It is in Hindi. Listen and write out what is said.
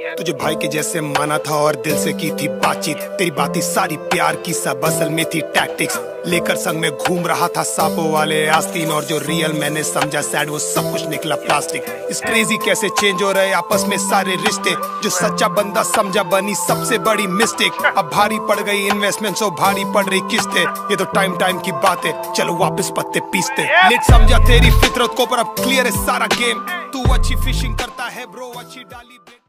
तुझे भाई के जैसे माना था और दिल से की थी बातचीत। तेरी बातें सारी प्यार की, सब असल में थी टैक्टिक्स। लेकर संग में घूम रहा था सांपों वाले आस्तीन, और जो रियल मैंने समझा सैड वो सब कुछ निकला प्लास्टिक। इस क्रेजी कैसे चेंज हो रहे आपस में सारे रिश्ते, जो सच्चा बंदा समझा बनी सबसे बड़ी मिस्टेक। अब भारी पड़ गई इन्वेस्टमेंट, सो भारी पड़ रही किस्तें। ये तो टाइम की बात है, चलो वापस पत्ते पीसते। लेट समझा तेरी फितरत को, पर अब क्लियर है सारा गेम। तू अच्छी फिशिंग करता है ब्रो, अच्छी डाली